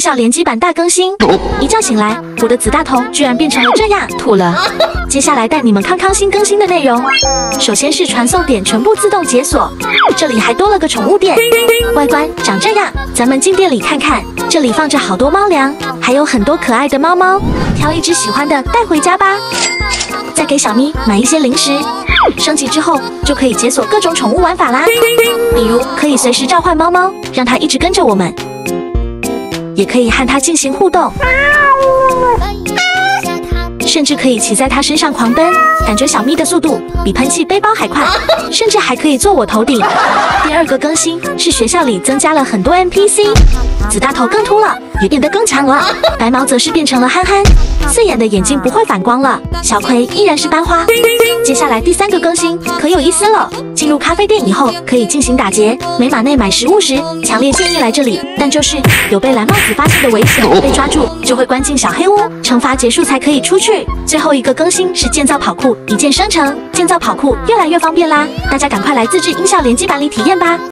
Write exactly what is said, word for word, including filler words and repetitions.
效联机版大更新。一觉醒来，我的紫大头居然变成了这样，吐了。接下来带你们看看新更新的内容。首先是传送点全部自动解锁，这里还多了个宠物店，外观长这样。咱们进店里看看，这里放着好多猫粮，还有很多可爱的猫猫，挑一只喜欢的带回家吧。再给小咪买一些零食。升级之后就可以解锁各种宠物玩法啦，比如可以随时召唤猫猫，让它一直跟着我们，也可以和它进行互动，甚至可以骑在它身上狂奔，感觉小咪的速度比喷气背包还快，甚至还可以坐我头顶。第二个更新是学校里增加了很多 N P C， 紫大头更秃了，也变得更强了，白毛则是变成了憨憨，刺眼的眼睛不会反光了，小葵依然是班花。接下来第三个更新可有意思了，进入咖啡店以后可以进行打劫，每码内买食物时，强烈建议来这里，但就是有被蓝帽子发现的危险，被抓住就会关进小黑屋，惩罚结束才可以出去。最后一个更新是建造跑酷，一键生成，建造跑酷越来越方便啦，大家赶快来自制音效联机版里体验吧。